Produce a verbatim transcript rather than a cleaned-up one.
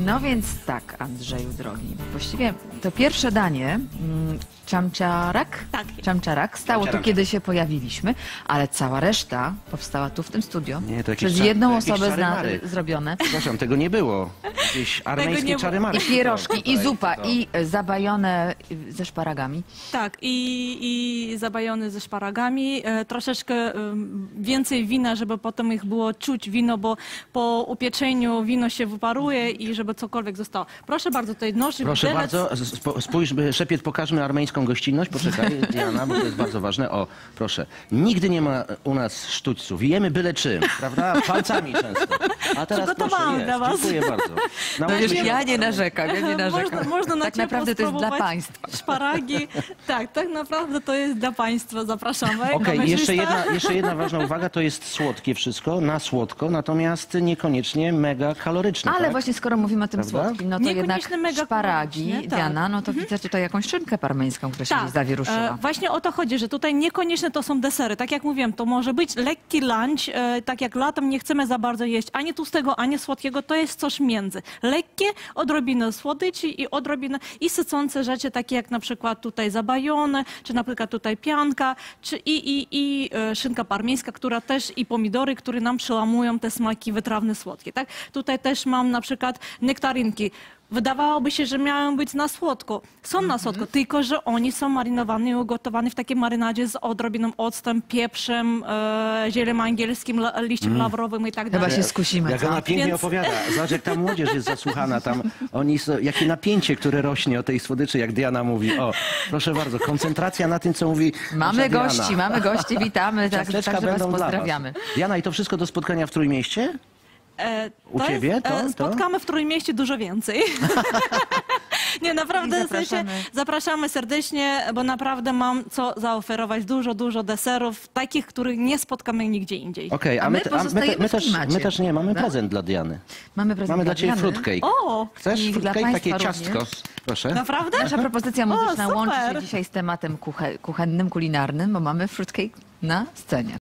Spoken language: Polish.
No więc tak, Andrzeju drogi. Właściwie to pierwsze danie, mm, czamczarak? Tak. Czamczarak stało tu, Czamczarak. kiedy się pojawiliśmy, ale cała reszta powstała tu w tym studio. Nie, to jakieś Przez czar- jedną to jakieś osobę zna, czary-mary. zrobione. Przepraszam, tego nie było. Jakieś armeńskie nie było. czary-mary. I pierożki, i Tutaj, zupa, to- i e, zabajone e, ze szparagami. Tak, i, i zabajony ze szparagami, e, troszeczkę e, więcej wina, żeby potem ich było czuć wino, bo po upieczeniu wino się wyparuje i żeby cokolwiek zostało. Proszę bardzo, tutaj nożyk, Proszę widelec. bardzo, spo- spójrz, Szepiet, pokażmy armeńską gościnność. Poczekaj, Diana, bo to jest bardzo ważne. O, proszę. Nigdy nie ma u nas sztućców. Jemy byle czym, prawda? Palcami często. A teraz Przygotowałam proszę, dla jest. was. Dziękuję bardzo. No Nauczyłem wiesz, się ja bardzo. nie narzekam, ja nie narzekam. Można, można na Tak ciepło naprawdę to jest dla spróbować państwa. Szparagi. Tak, tak naprawdę to jest dla państwa. Zapraszamy. Okej, Na jeszcze myślista. jedna, jeszcze jedna ważna uwaga, to jest słodkie wszystko, na słodko, natomiast niekoniecznie mega kaloryczne. Ale tak? właśnie skoro mówimy o tym Prawda? słodkim, no to Niekoniecznie jednak mega szparagi, kaloryczne, tak. Diana, no to widzę tutaj jakąś szynkę parmeńską, która się gdzieś zawieruszyła. e, właśnie o to chodzi, że tutaj niekoniecznie to są desery. Tak jak mówiłem, to może być lekki lunch, e, tak jak latem nie chcemy za bardzo jeść ani tłustego, ani słodkiego, to jest coś między. Lekkie, odrobinę słodyczy i odrobinę i sycące rzeczy, takie jak na przykład tutaj zabajone, czy na przykład tutaj pianka, czy i, i, i e, szynka parmeńska, która też i pomidory, które nam przełamują te smaki wytrawne, słodkie. Tak? Tutaj też mam na przykład nektarynki. Wydawałoby się, że miały być na słodko. Są na słodko, tylko że oni są marynowani i ugotowani w takiej marynadzie z odrobiną octem, pieprzem, e, zielem angielskim, la, liściem lawrowym i tak Chyba dalej. się skusimy, Jak co? ona pięknie Więc- opowiada. Zobacz, jak ta młodzież jest zasłuchana tam. Oni są, jakie napięcie, które rośnie o tej słodyczy, jak Diana mówi. O, proszę bardzo, koncentracja na tym, co mówi Mamy nasza Diana. gości, mamy gości, witamy, tak, Ciasteczka także was będą dla pozdrawiamy. was. Diana, i to wszystko do spotkania w Trójmieście? E, U to ciebie jest, to- e, to? Spotkamy w Trójmieście dużo więcej. Nie, naprawdę, I w sensie, zapraszamy. zapraszamy serdecznie, bo naprawdę mam co zaoferować. Dużo, dużo deserów, takich, których nie spotkamy nigdzie indziej. Okej, A a my my, te- a my, te- pozostajemy my, w też, klimacie, my też nie, mamy prawda? prezent dla Diany. Mamy prezent Mamy dla ciebie Diany. fruitcake. O! Chcesz I dla fruitcake? Takie państwa ciastko. również. Proszę. Naprawdę? Nasza propozycja muzyczna O, super. łączy się dzisiaj z tematem kuche- kuchennym, kulinarnym, bo mamy fruitcake na scenie.